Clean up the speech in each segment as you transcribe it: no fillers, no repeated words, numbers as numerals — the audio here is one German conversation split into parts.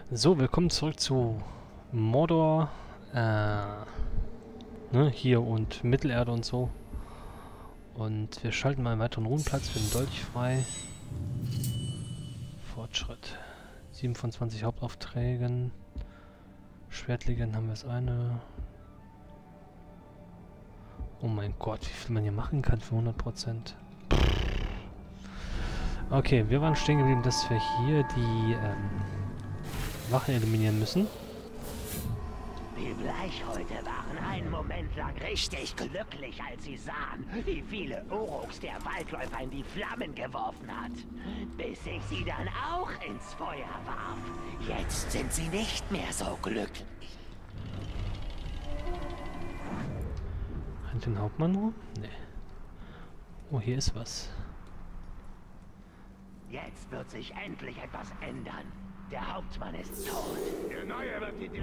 So, willkommen zurück zu Mordor, hier und Mittelerde und so. Und wir schalten mal einen weiteren Ruhenplatz für den Dolch frei. Fortschritt. 7 von 20 Hauptaufträgen. Schwertlegenden haben wir das eine. Oh mein Gott, wie viel man hier machen kann für 100%. Okay, wir waren stehen geblieben, dass wir hier die Wachen eliminieren müssen. Die Bleichhäute waren einen Moment lang richtig glücklich, als sie sahen, wie viele Uruks der Waldläufer in die Flammen geworfen hat. Bis ich sie dann auch ins Feuer warf. Jetzt sind sie nicht mehr so glücklich. Rennt den Hauptmann rum? Nee. Oh, hier ist was. Jetzt wird sich endlich etwas ändern. Der Hauptmann ist tot. Der Neue wird die...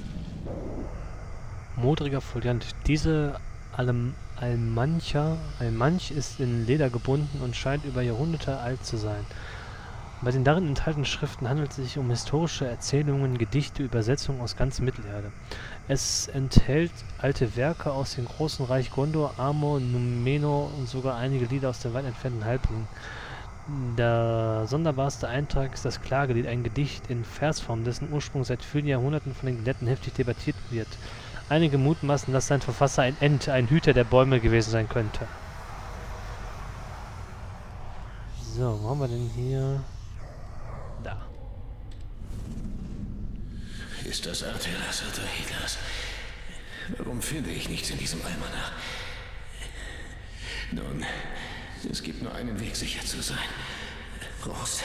Modriger Foliant. Diese Almanch ist in Leder gebunden und scheint über Jahrhunderte alt zu sein. Bei den darin enthaltenen Schriften handelt es sich um historische Erzählungen, Gedichte, Übersetzungen aus ganz Mittelerde. Es enthält alte Werke aus dem großen Reich Gondor, Arnor, Númenor und sogar einige Lieder aus dem weit entfernten Halbling. Der sonderbarste Eintrag ist das Klagelied, ein Gedicht in Versform, dessen Ursprung seit vielen Jahrhunderten von den Gelehrten heftig debattiert wird. Einige mutmaßen, dass sein Verfasser ein Ent, ein Hüter der Bäume gewesen sein könnte. So, wo haben wir denn hier? Da. Ist das Artelas oder Hilas? Warum finde ich nichts in diesem Almanach? Nun, es gibt nur einen Weg, sicher zu sein. Groß.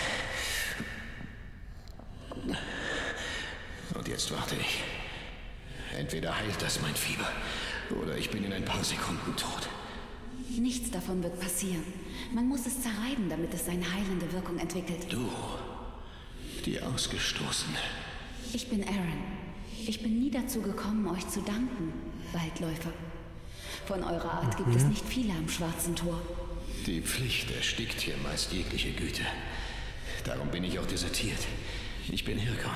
Und jetzt warte ich. Entweder heilt das mein Fieber, oder ich bin in ein paar Sekunden tot. Nichts davon wird passieren. Man muss es zerreiben, damit es seine heilende Wirkung entwickelt. Du, die Ausgestoßene. Ich bin Aaron. Ich bin nie dazu gekommen, euch zu danken, Waldläufer. Von eurer Art gibt es nicht viele am Schwarzen Tor. Die Pflicht erstickt hier meist jegliche Güte. Darum bin ich auch desertiert. Ich bin Hirgon.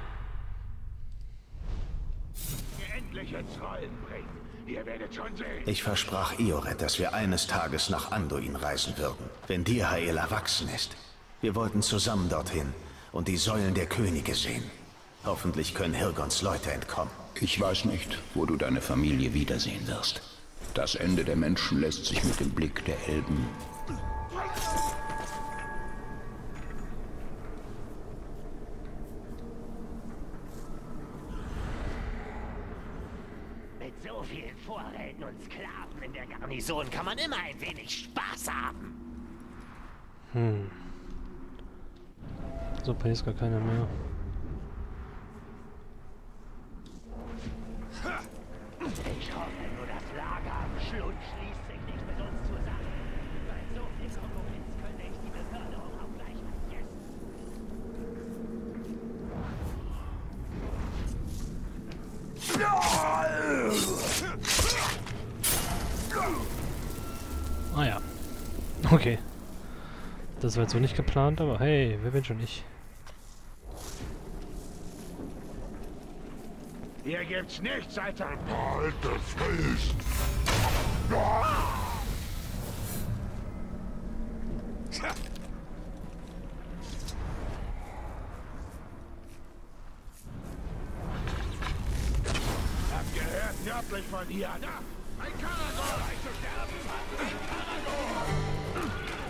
Endlich ins Rollen bringen. Ihr werdet schon sehen. Ich versprach Iored, dass wir eines Tages nach Anduin reisen würden, wenn Dirhael erwachsen ist. Wir wollten zusammen dorthin und die Säulen der Könige sehen. Hoffentlich können Hirgons Leute entkommen. Ich weiß nicht, wo du deine Familie wiedersehen wirst. Das Ende der Menschen lässt sich mit dem Blick der Elben... Mit so vielen Vorräten und Sklaven in der Garnison kann man immer ein wenig Spaß haben. Super, hier ist gar keiner mehr. Ich hoffe nur, das Lager am Schlund schließt sich nicht mit uns zusammen. Bei so viel Konkurrenz könnte ich die Beförderung auch gleich vergessen. Ah ja. Okay. Das war jetzt so nicht geplant, aber hey, wer bin schon ich? Hier gibt's nichts als ein... Halt das fest! Hab gehört, nördlich von hier. Da, ein Karagor! Zu sterben! Ein Karagor!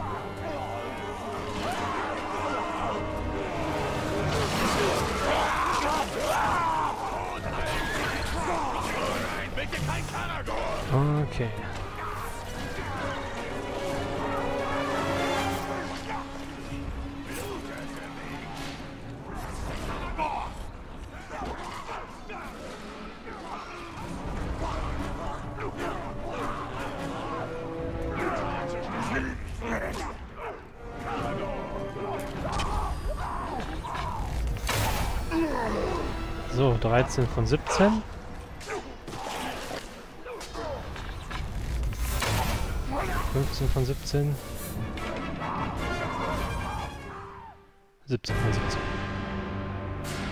Nein, bitte kein Karagor! Okay. So, 13 von 17. 15 von 17. 17 von 17.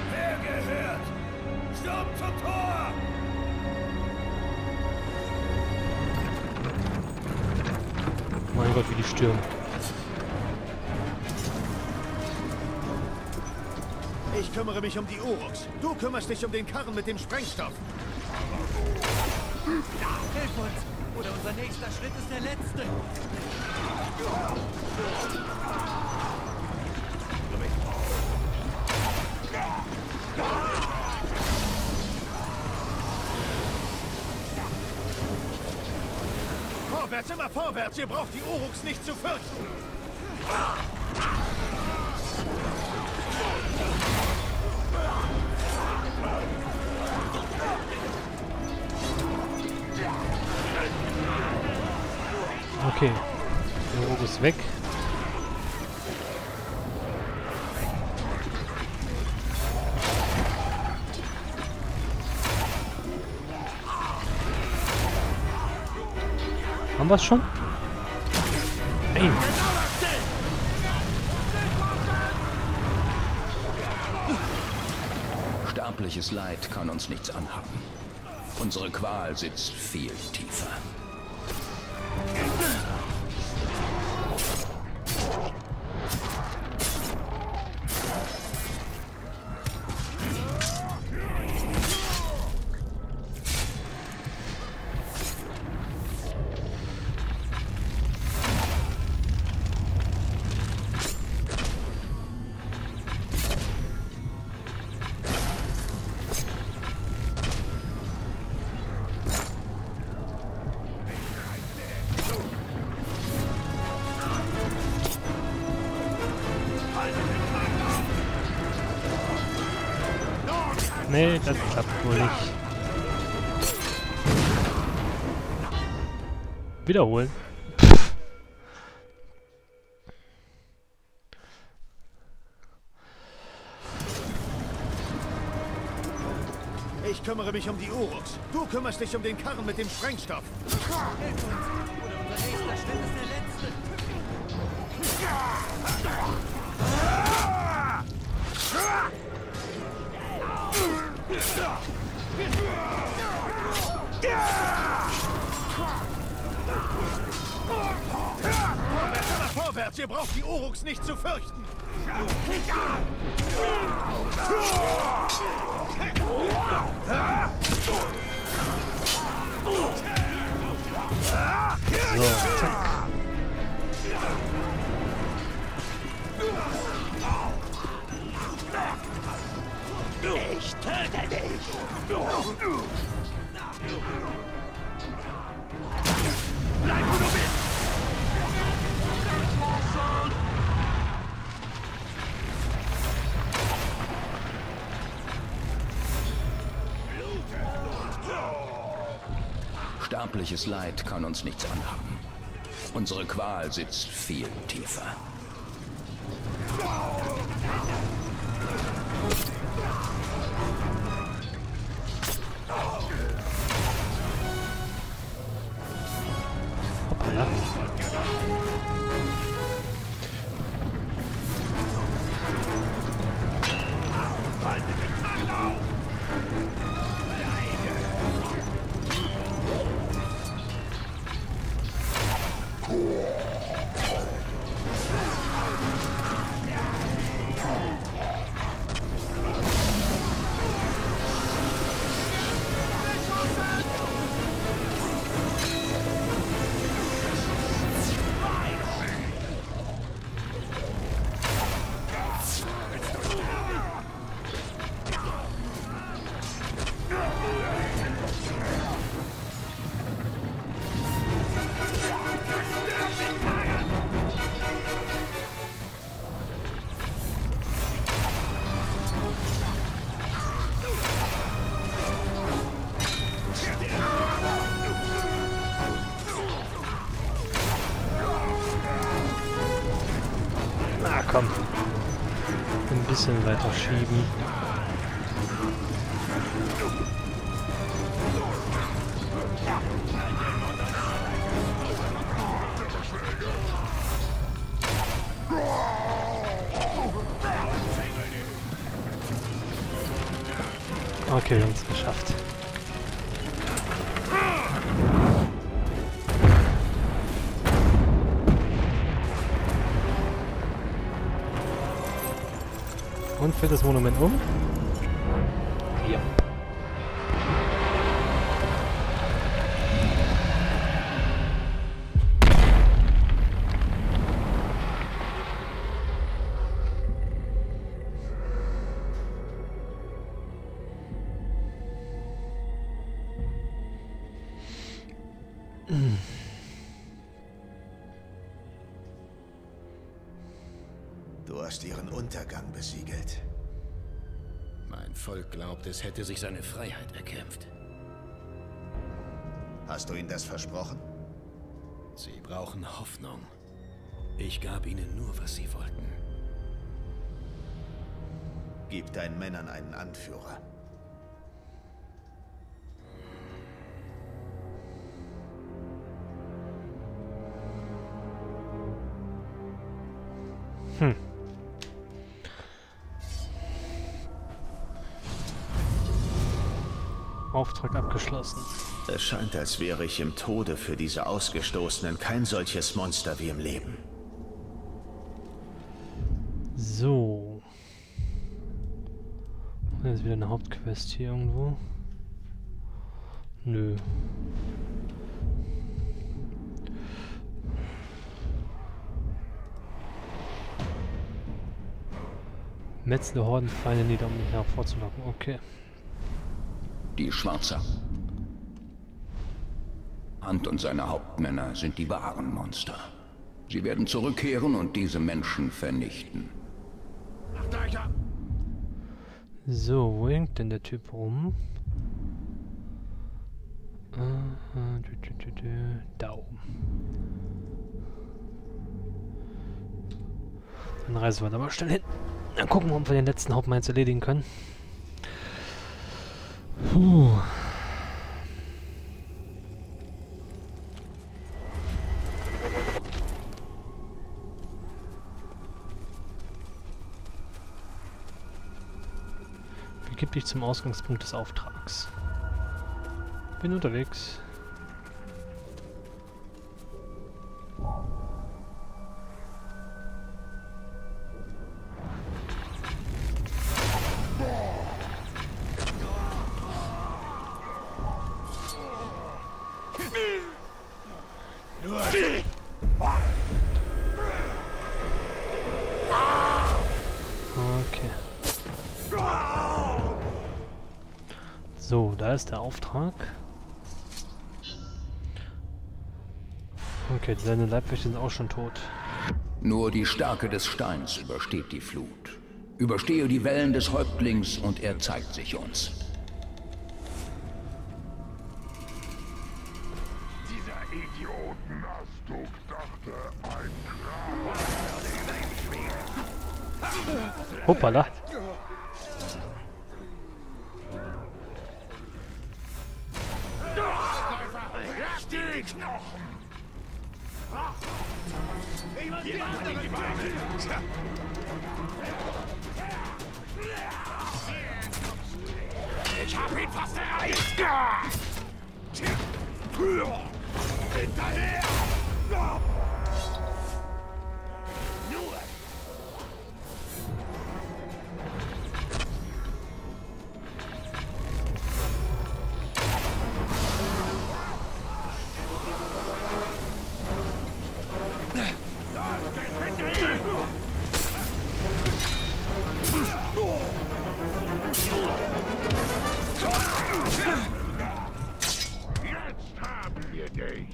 Gott, wie die stürmen. Ich kümmere mich um die Uruks. Du kümmerst dich um den Karren mit dem Sprengstoff. Ja, hilf uns! Oder unser nächster Schritt ist der letzte! Vorwärts, immer vorwärts! Ihr braucht die Uruks nicht zu fürchten! Okay. Der Uruk ist weg. Haben wir es schon? Nein. Sterbliches Leid kann uns nichts anhaben. Unsere Qual sitzt viel tiefer. Nee, das klappt wohl nicht. Wiederholen. Ich kümmere mich um die Uruks. Du kümmerst dich um den Karren mit dem Sprengstoff. Hilf uns! Oder unser nächster Schritt ist der letzte! Vorwärts, ihr braucht die Uruks nicht zu fürchten. So, zack. Ich töte dich! Bleib, wo du bist! Sterbliches Leid kann uns nichts anhaben. Unsere Qual sitzt viel tiefer. Hoppala. Na komm. Ein bisschen weiter schieben. Okay, wir haben es geschafft. Und fällt das Monument um? Ja. Du hast ihren Untergang besiegelt. Mein Volk glaubt, es hätte sich seine Freiheit erkämpft. Hast du ihnen das versprochen? Sie brauchen Hoffnung. Ich gab ihnen nur, was sie wollten. Gib deinen Männern einen Anführer. Auftrag abgeschlossen. Es scheint, als wäre ich im Tode für diese Ausgestoßenen kein solches Monster wie im Leben. So. Jetzt wieder eine Hauptquest hier irgendwo. Nö. Metzle Hordenfeinde nieder, um mich hervorzulocken. Okay. Die Schwarzer. Hunt und seine Hauptmänner sind die wahren Monster. Sie werden zurückkehren und diese Menschen vernichten. So, wo hängt denn der Typ rum? Da oben. Dann reisen wir da mal schnell hin. Dann gucken wir, ob wir den letzten Hauptmann jetzt erledigen können. Puh. Begib dich zum Ausgangspunkt des Auftrags. Bin unterwegs. Okay. So, da ist der Auftrag. Okay, seine Leibwächter sind auch schon tot. Nur die Stärke des Steins übersteht die Flut. Überstehe die Wellen des Häuptlings und er zeigt sich uns. Dieser Idioten-Astuk dachte, ein Kran. Hoppala. Die Knochen! Ich hab ihn fast erreicht! Hinterher! Nur! Jetzt haben wir dich!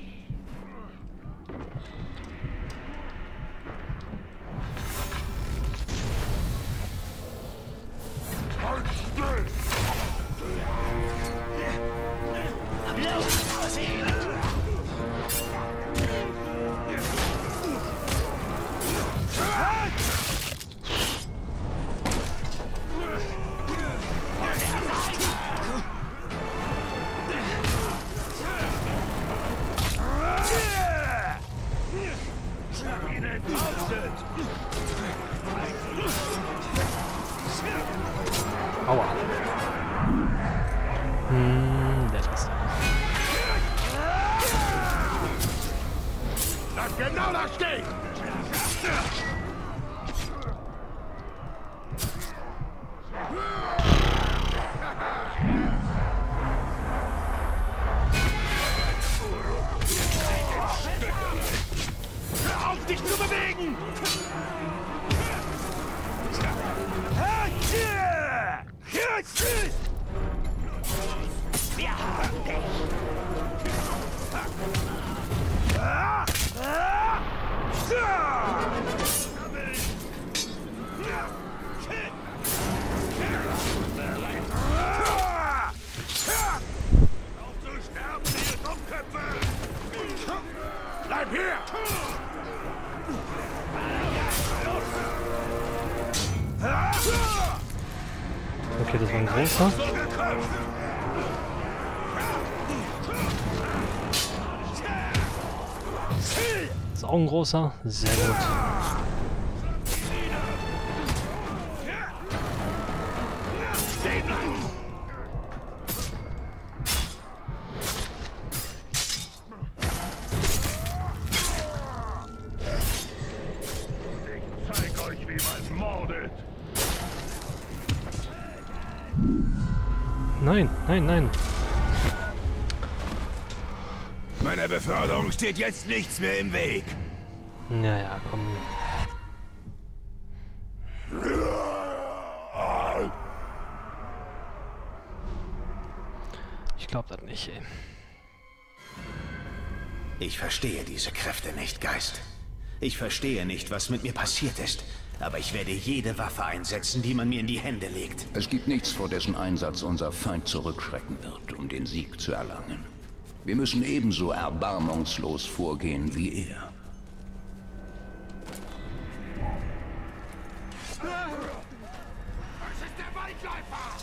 Halt still! Aua. Der ist. Lass genau da stehen! Wir haben dich. Bleib hier! Okay, das war ein großer. Das ist auch ein großer. Sehr gut. Zeig euch, wie man mordet! Nein, nein, nein. Meiner Beförderung steht jetzt nichts mehr im Weg. Naja, komm. Ich glaub das nicht, ey. Ich verstehe diese Kräfte nicht, Geist. Ich verstehe nicht, was mit mir passiert ist. Aber ich werde jede Waffe einsetzen, die man mir in die Hände legt. Es gibt nichts, vor dessen Einsatz unser Feind zurückschrecken wird, um den Sieg zu erlangen. Wir müssen ebenso erbarmungslos vorgehen wie er. Das ist der Waldläufer!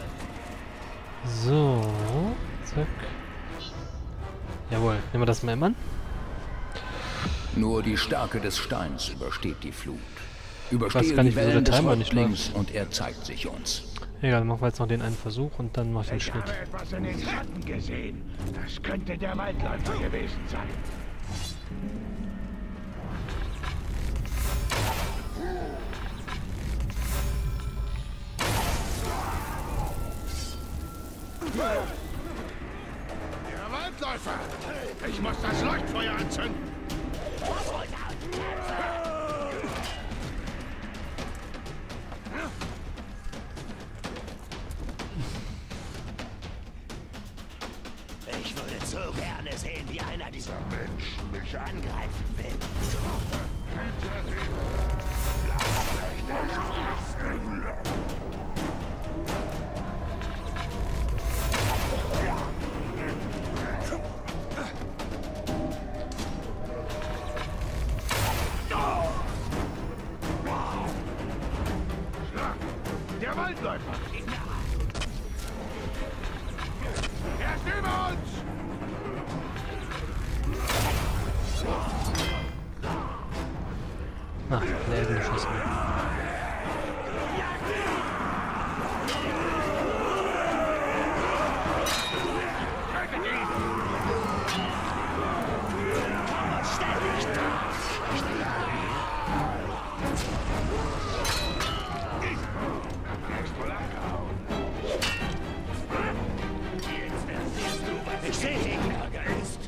So. Zack. Jawohl, nehmen wir das mal im Mann. Nur die Stärke des Steins übersteht die Flut. weiß Überstehe gar nicht, die wieso Wellen der des Timer nicht Häuptlings und er zeigt sich uns. Egal, dann machen wir jetzt noch den einen Versuch und dann mache ich den Ich Schnitt. habe etwas in den Schatten gesehen. Das könnte der Waldläufer gewesen sein. Der Waldläufer! Ich muss das Leuchtfeuer anzünden! Ich würde so gerne sehen, wie einer dieser Menschen mich angreifen will. Der Waldläufer! Er ist über uns! Ah, der Elben geschossen. Ich sehe ihn. Ist.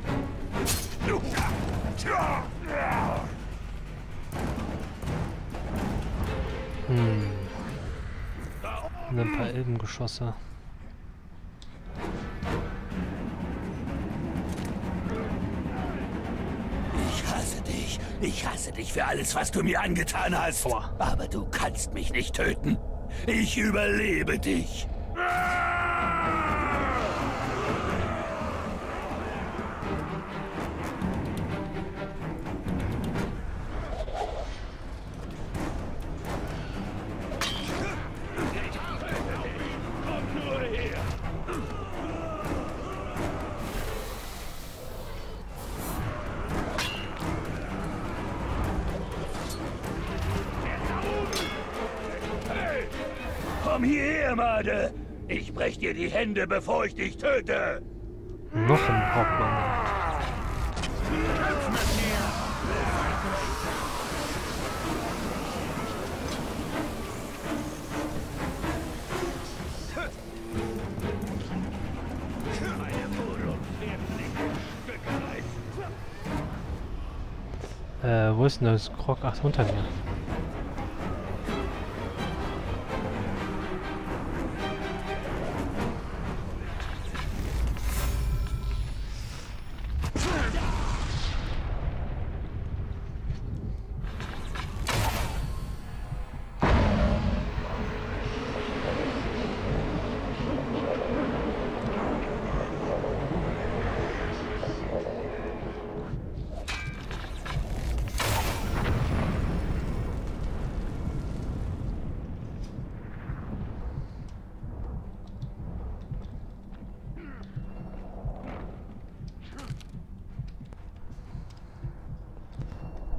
Und ein paar Elbengeschosse. Ich hasse dich. Ich hasse dich für alles, was du mir angetan hast. Aua. Aber du kannst mich nicht töten. Ich überlebe dich. Komm hierher, Made! Ich brech dir die Hände, bevor ich dich töte! Noch ein Hauptmann. Wo ist denn das Krog? Ach, unter mir.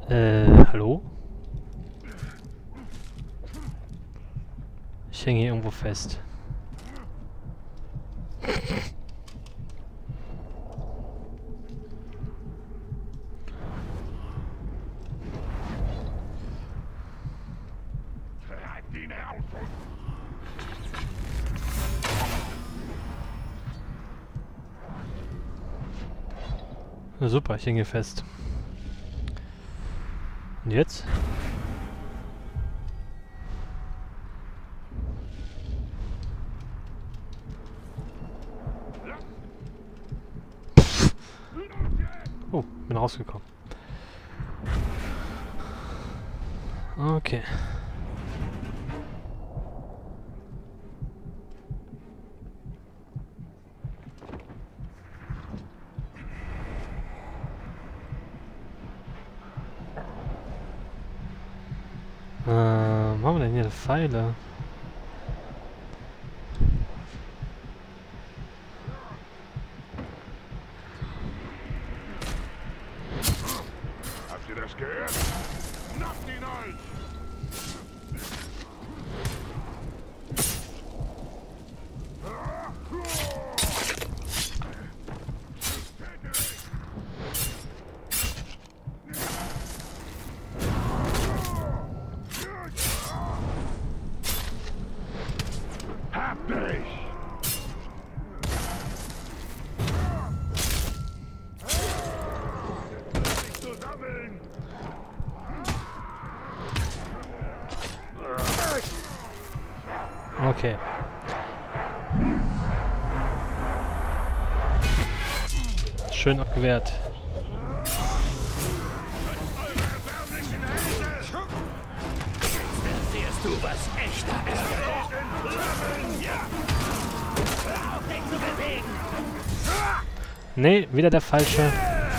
Hallo? Ich hänge hier irgendwo fest. Na super, ich hänge hier fest. Und jetzt? Oh, bin rausgekommen. Okay. Wo haben wir denn hier Pfeile? Habt ihr das gehört? Schnappt ihn euch! Hab dich! Zusammen! Okay. Schön abgewehrt. Siehst du, was echter Ärger ist? Hör auf, dich zu bewegen! Nee, wieder der falsche.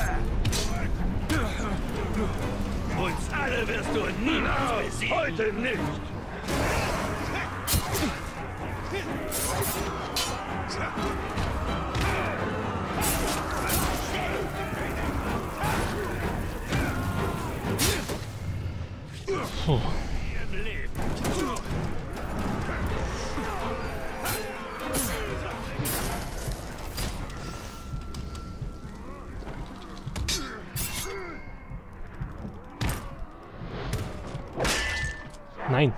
Uns alle wirst du niemals besiegen! Heute nicht! Puh. Nein.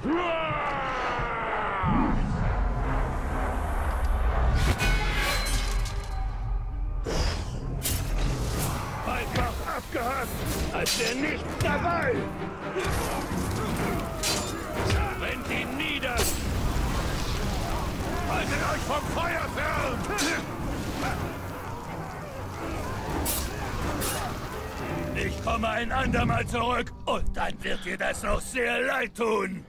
Einfach abgehakt, als wäre nichts dabei! Brennt ihn nieder! Haltet euch vom Feuer fern! Ich komme ein andermal zurück und dann wird dir das noch sehr leid tun!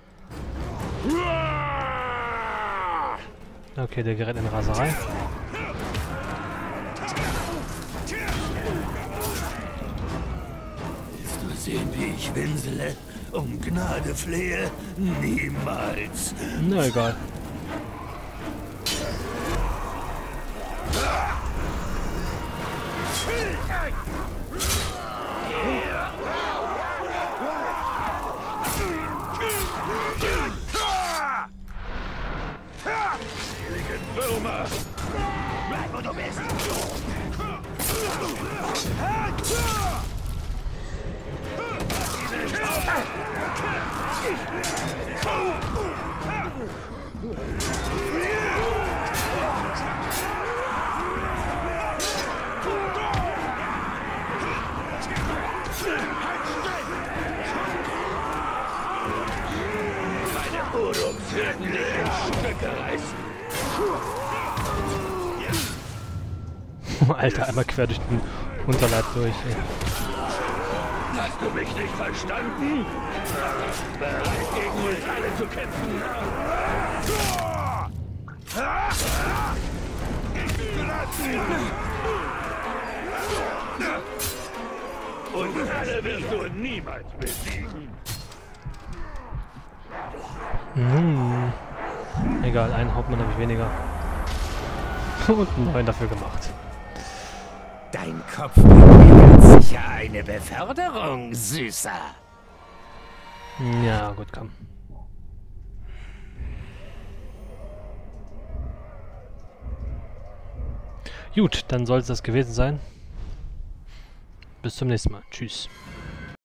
Okay, der gerät in Raserei. Willst du sehen, wie ich winsele? Um Gnade flehe? Niemals! Na egal. Würmer! Bleib, wo du bist! Meine Uruks werden dich in Stücke reißen! Alter, einmal quer durch den Unterleib durch. Ey. Hast du mich nicht verstanden? Bereit, gegen uns alle zu kämpfen? Und alle wirst du niemals besiegen. Egal, einen Hauptmann habe ich weniger. Und einen neuen dafür gemacht. Dein Kopf bringt mir ganz sicher eine Beförderung, Süßer. Ja, gut, komm. Gut, dann soll es das gewesen sein. Bis zum nächsten Mal. Tschüss.